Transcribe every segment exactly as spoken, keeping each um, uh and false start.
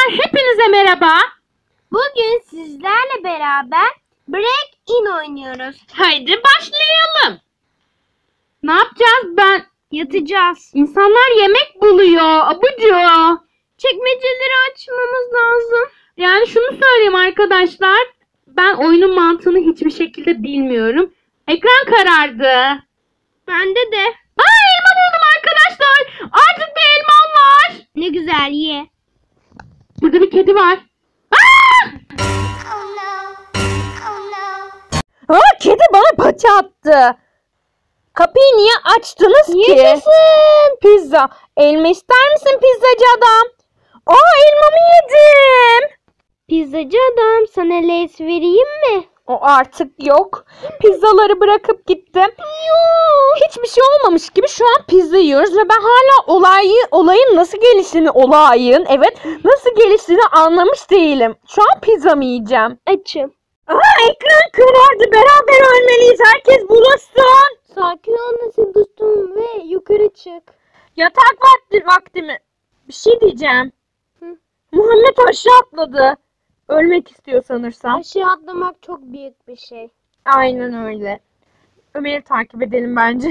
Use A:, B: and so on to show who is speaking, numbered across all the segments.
A: Arkadaşlar hepinize merhaba.
B: Bugün sizlerle beraber Break In oynuyoruz.
A: Haydi başlayalım. Ne yapacağız? Ben
B: Yatacağız.
A: İnsanlar yemek buluyor. Abucu.
B: Çekmeceleri açmamız lazım.
A: Yani şunu söyleyeyim arkadaşlar. Ben oyunun mantığını hiçbir şekilde bilmiyorum. Ekran karardı.
B: Bende de.
A: Aa, elma buldum arkadaşlar. Artık bir elmam var.
B: Ne güzel, ye.
A: Burada bir kedi var. Aa! Aa, kedi bana paça attı. Kapıyı niye açtınız ki?
B: Yaşasın.
A: Pizza. Elma ister misin pizzacı adam? Aa, elmamı yedim.
B: Pizzacı adam, sana Lays vereyim mi?
A: O artık yok. Pizzaları bırakıp gittim. Hiçbir şey olmamış gibi şu an pizza yiyoruz ve ben hala olayı, olayın nasıl geliştiğini, olayın evet nasıl geliştiğini anlamış değilim. Şu an pizza mı yiyeceğim?
B: Açım.
A: Aa, ekran karardı. Beraber ölmeliyiz. Herkes buluşsun.
B: Sakin ol nasıl dostum ve yukarı çık.
A: Yatak vakti, vakti mi? Bir şey diyeceğim.
B: Hı.
A: Muhammed aşağı atladı. Ölmek istiyor sanırsam.
B: Aşağı atlamak çok büyük bir şey.
A: Aynen öyle. Ömer'i takip edelim bence.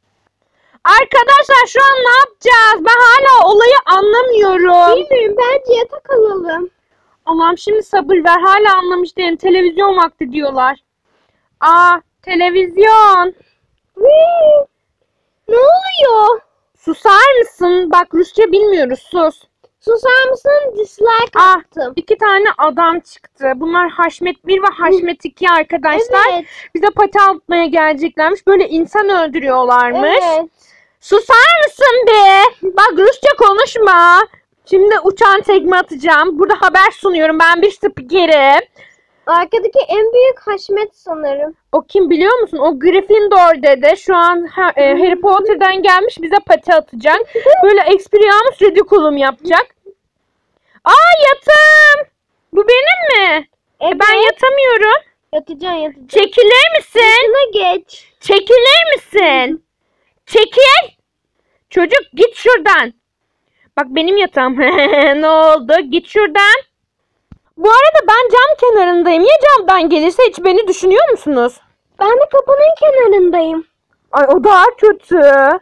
A: Arkadaşlar şu an ne yapacağız? Ben hala olayı anlamıyorum.
B: Bilmiyorum, bence yatak alalım.
A: Allah'ım şimdi sabır ver. Hala anlamış değilim. Televizyon vakti diyorlar. Aa, televizyon.
B: Wee! Ne oluyor?
A: Susar mısın? Bak Rusça bilmiyoruz. Sus.
B: Susar mısın? Dislike
A: Ah,
B: attım.
A: iki tane adam çıktı. Bunlar Haşmet bir ve Haşmet iki arkadaşlar.
B: Evet.
A: Bize pati atmaya geleceklermiş. Böyle insan öldürüyorlarmış.
B: Evet.
A: Susar mısın be? Bak Rusça konuşma. Şimdi uçan tekme atacağım. Burada haber sunuyorum. Ben bir spikerim.
B: Arkadaki en büyük Haşmet sanırım.
A: O kim biliyor musun? O Gryffindor dede. Şu an ha- e, Harry Potter'dan gelmiş, bize pati atacak. Böyle Expelliarmus Ridiculum yapacak. Aa, yatağım. Bu benim mi?
B: Evet.
A: E, ben yatamıyorum.
B: Yatacaksın yatacaksın.
A: Çekilir misin?
B: Şuna geç.
A: Çekilir misin? Çekil. Çocuk git şuradan. Bak benim yatağım. Ne oldu? Git şuradan. Bu arada ben cam kenarındayım. Ya camdan gelirse hiç beni düşünüyor musunuz?
B: Ben de kapının kenarındayım.
A: Ay o daha kötü.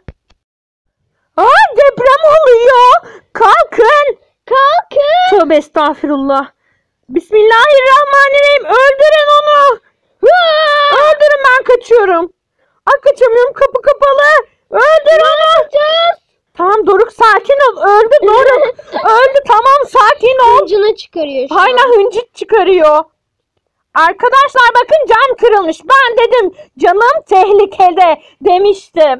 A: Aa, deprem oluyor. Kalkın.
B: Kalkın.
A: Tövbe estağfurullah. Bismillahirrahmanirrahim. Öldürün onu. Hıa! Öldürün, ben kaçıyorum. Ay kaçamıyorum, kapı kapalı. Öldür onu. Tamam Doruk, sakin ol. Öldü Doruk. Öldü, tamam sakin ol.
B: Hıncını çıkarıyor şu
A: Hala
B: an.
A: hıncık çıkarıyor. Arkadaşlar bakın, cam kırılmış. Ben dedim canım tehlikede demiştim.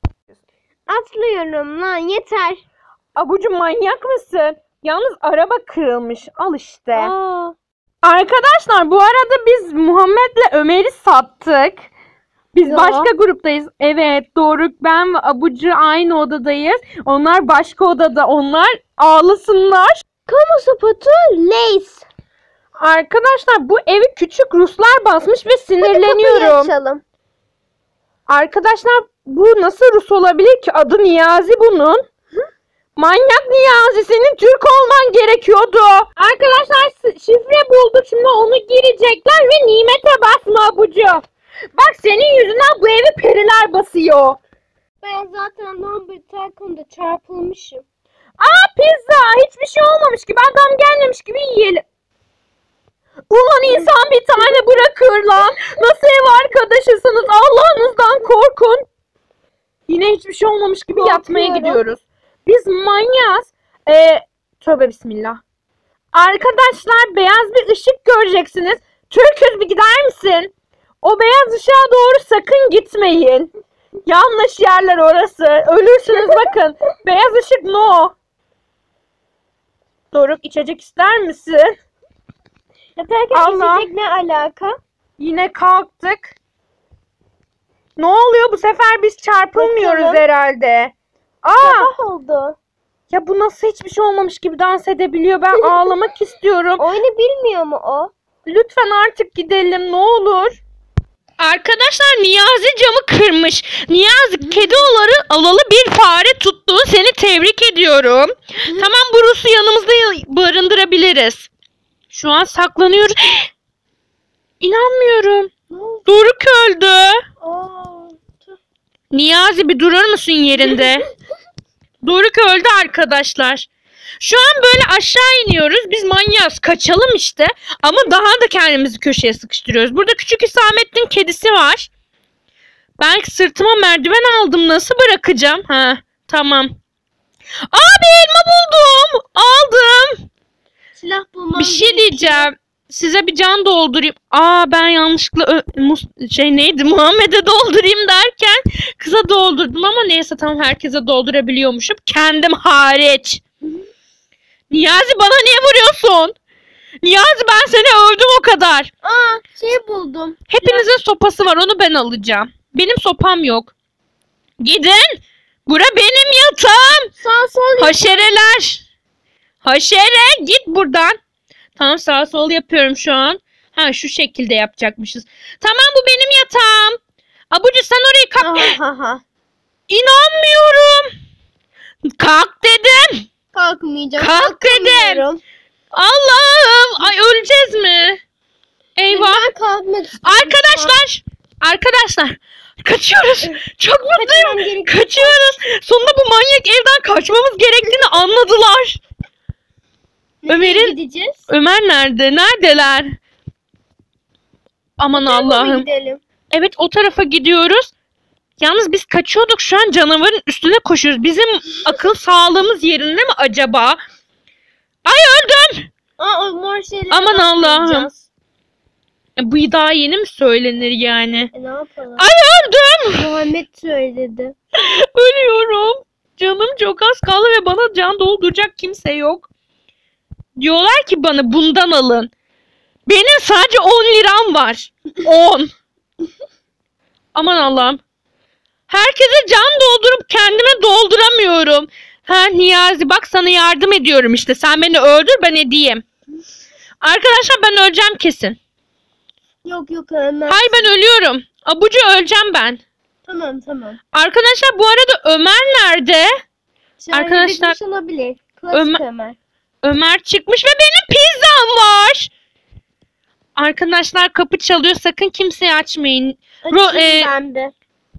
B: Atlıyorum lan, yeter.
A: Abucu manyak mısın? Yalnız araba kırılmış. Al işte.
B: Aa.
A: Arkadaşlar bu arada biz Muhammed'le Ömer'i sattık. Biz
B: Ya.
A: başka gruptayız. Evet, Doruk, ben ve Abucu aynı odadayız. Onlar başka odada. Onlar ağlasınlar.
B: Kamu spotu Lays.
A: Arkadaşlar bu evi küçük Ruslar basmış ve
B: Kapıyı
A: sinirleniyorum.
B: açalım.
A: Arkadaşlar bu nasıl Rus olabilir ki? Adı Niyazi bunun. Manyak Niyazi, senin Türk olman gerekiyordu. Arkadaşlar şifre bulduk, şimdi onu girecekler ve nimete basma Abucu. Bak senin yüzünden bu evi periler basıyor.
B: Ben zaten number takımda çarpılmışım.
A: Aa, pizza, hiçbir şey olmamış gibi, adam gelmemiş gibi yiyelim. Ulan insan bir tane bırakır lan. Nasıl ev arkadaşısınız? Allah'ınızdan korkun. Yine hiçbir şey olmamış gibi yatmaya
B: Korkuyorum.
A: gidiyoruz. Biz manyağız. Ee, tövbe bismillah. Arkadaşlar beyaz bir ışık göreceksiniz. Türküz, bir gider misin? O beyaz ışığa doğru sakın gitmeyin. Yanlış yerler orası. Ölürsünüz bakın. Beyaz ışık no. Doruk, içecek ister misin?
B: Yatarken
A: Allah.
B: içecek ne alaka?
A: Yine kalktık. Ne oluyor bu sefer, biz çarpılmıyoruz
B: Bakalım.
A: herhalde. Aa,
B: Sabah oldu.
A: ya bu nasıl hiçbir şey olmamış gibi dans edebiliyor? Ben ağlamak istiyorum.
B: Oyunu bilmiyor mu o?
A: Lütfen artık gidelim ne olur. Arkadaşlar Niyazi camı kırmış. Niyazi, kedi olalı, alalı bir fare tuttun. Seni tebrik ediyorum. Tamam, bu Rus'u yanımızda barındırabiliriz. bulabiliriz. Şu an saklanıyoruz. İnanmıyorum. Doruk öldü.
B: Aa,
A: Niyazi bir durur musun yerinde? Doruk öldü arkadaşlar. Şu an böyle aşağı iniyoruz. Biz manyağız. Kaçalım işte. Ama daha da kendimizi köşeye sıkıştırıyoruz. Burada küçük Hüsamettin kedisi var. Ben sırtıma merdiven aldım. Nasıl bırakacağım? Ha, tamam. Abi elma buldum. Aldım.
B: silah bulmam
A: Bir şey
B: gerekiyor.
A: diyeceğim. Size bir can doldurayım. Aa ben yanlışlıkla ö- Mus- şey neydi Muhammed'e doldurayım derken kıza doldurdum ama neyse tamam herkese doldurabiliyormuşum. Kendim hariç. Niyazi bana niye vuruyorsun? Niyazi ben seni övdüm o kadar.
B: Aa, şey buldum.
A: Hepinizin sopası var onu ben alacağım. Benim sopam yok. Gidin. Bura benim yatağım.
B: Sağ sol.
A: Haşereler. Haşere git buradan. Tamam sağ sol yapıyorum şu an. Ha şu şekilde yapacakmışız. Tamam bu benim yatağım. Abucu sen orayı kap.
B: Aha.
A: İnanmıyorum. Kalk dedim.
B: Kalkmayacağım.
A: Kalk dedim.
B: kalkamıyorum.
A: Allah'ım. Ay öleceğiz mi? Eyvah.
B: Ben kalkmak istiyorum.
A: Arkadaşlar. Arkadaşlar. Kaçıyoruz. Çok
B: Kaçmam
A: mutluyum.
B: gerekiyor.
A: Kaçıyoruz. Sonunda bu manyak evden kaçmamız gerektiğini anladılar.
B: Nereye
A: Ömer'in-
B: gideceğiz?
A: Ömer nerede? Neredeler? Aman
B: Nereye
A: Allah'ım.
B: gidelim?
A: Evet o tarafa gidiyoruz. Yalnız biz kaçıyorduk şu an canavarın üstüne koşuyoruz. Bizim akıl sağlığımız yerinde mi acaba? Ay öldüm.
B: Aa, o mor şeyleri
A: Aman Allah'ım.
B: bakmayacağız.
A: E, bu daha yeni mi söylenir yani?
B: E, ne yapalım?
A: Ay öldüm.
B: Muhammed söyledi.
A: Ölüyorum. Canım çok az kaldı ve bana can dolduracak kimse yok. Diyorlar ki bana bundan alın. Benim sadece on liram var. on. Aman Allah'ım. Herkese can doldurup kendime dolduramıyorum. Ha Niyazi bak sana yardım ediyorum işte. Sen beni öldür ben edeyim. Arkadaşlar ben öleceğim kesin.
B: Yok yok Ömer.
A: Hayır ben ölüyorum. Abucu öleceğim ben.
B: Tamam tamam.
A: Arkadaşlar bu arada Ömer nerede?
B: Şahane
A: Arkadaşlar,
B: bitmiş olabilir. Klasik
A: Ömer-
B: Ömer.
A: Ömer çıkmış ve benim pizzam var. Arkadaşlar kapı çalıyor. Sakın kimseye açmayın. Ro-
B: Açayım
A: e-
B: ben de.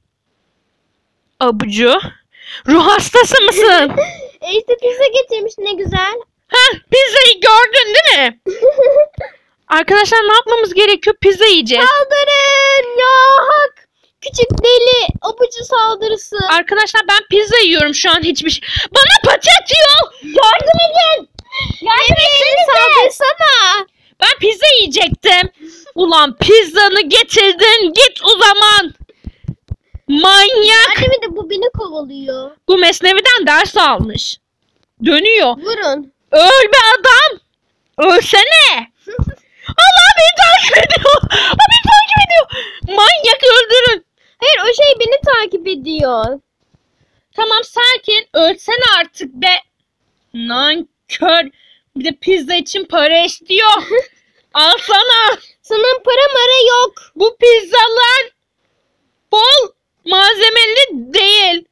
A: Abucu. Ruh hastası mısın?
B: E işte pizza getirmiş ne güzel.
A: Heh, pizzayı gördün değil mi? Arkadaşlar ne yapmamız gerekiyor? Pizza yiyeceğiz.
B: Saldırın ya hak. Küçük deli abucu saldırısı.
A: Arkadaşlar ben pizza yiyorum şu an hiçbir şey. Bana paça atıyor. Yardım edin. Yardım
B: Beni saldırsana.
A: Ben pizza yiyecektim. Ulan pizzanı getirdin. Git o zaman. Manyak.
B: Annemi de bu beni kovalıyor.
A: Bu Mesnevi'den ders almış. Dönüyor.
B: Vurun.
A: Öl be adam. Ölsene. Allah beni takip ediyor. O beni takip ediyor. Manyak öldürün.
B: Hayır o şey beni takip ediyor.
A: Tamam sakin. Ölsene artık be. Nankör. Bir de pizza için para istiyor. Alsana.
B: Sana para mara yok.
A: Bu pizzalar bol malzemeli değil.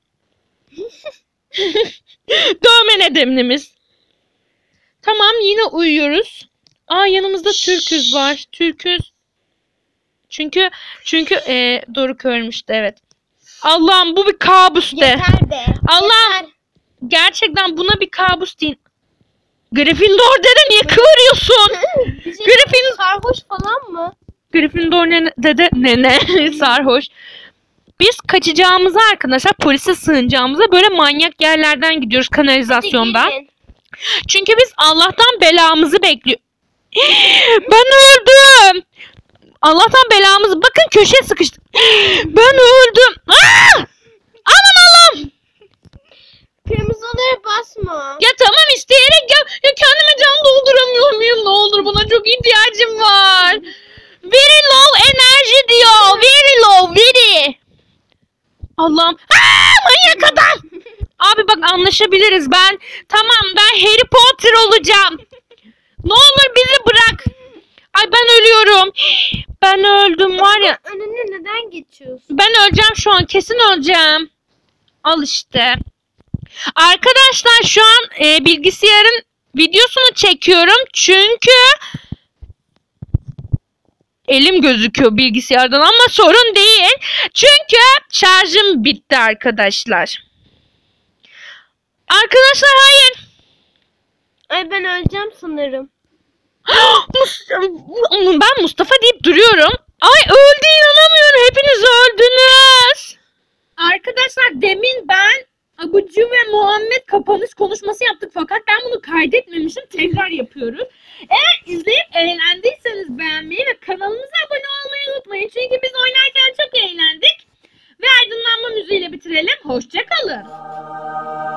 A: Dövme nedimimiz. Tamam yine uyuyoruz. Aa yanımızda Türküz var. Türküz. Çünkü çünkü e, Doruk ölmüştü evet. Allah'ım bu bir kabus de.
B: Yeter be.
A: Allah
B: Yeter.
A: gerçekten buna bir kabus değil. Gryffindor dede niye kıvırıyorsun?
B: Bir şey
A: Griffin
B: sarhoş falan mı?
A: Gryffindor ne dede ne ne sarhoş. Biz kaçacağımıza arkadaşlar polise sığınacağımıza böyle manyak yerlerden gidiyoruz kanalizasyondan.
B: Gelin.
A: Çünkü biz Allah'tan belamızı bekliyoruz. Ben öldüm. Allah'tan belamızı. Bakın köşeye sıkıştık. Ben öldüm. Aa! Aman Allah'ım.
B: Kırmızılara basma.
A: Ya tamam isteyerek ya, ya kendime can dolduramıyor muyum? Ne olur buna çok ihtiyacım var. Very low enerji diyor. Very low, very. Allah'ım. Aa, manyak adam. Abi bak anlaşabiliriz. Ben tamam ben Harry Potter olacağım. Ne olur bizi bırak. Ay ben ölüyorum. Ben öldüm var ya.
B: Önüne neden geçiyorsun?
A: Ben öleceğim şu an. Kesin öleceğim. Al işte. Arkadaşlar şu an e, bilgisayarın videosunu Telefonumu çekiyorum çünkü elim gözüküyor bilgisayardan ama sorun değil. Çünkü şarjım bitti arkadaşlar. Arkadaşlar hayır.
B: Ay ben öleceğim sanırım.
A: Ben Mustafa deyip duruyorum. Ay öldü, inanamıyorum. Hepiniz öldünüz. Arkadaşlar demin ben Abucu ve Muhammed kapanış konuşması yaptık fakat ben bunu kaydetmemişim. Tekrar yapıyoruz. Eğer izleyip eğlendiyseniz beğenmeyi ve kanalımıza abone olmayı unutmayın. Çünkü biz oynarken çok eğlendik. Ve aydınlanma müziğiyle bitirelim. Hoşça kalın.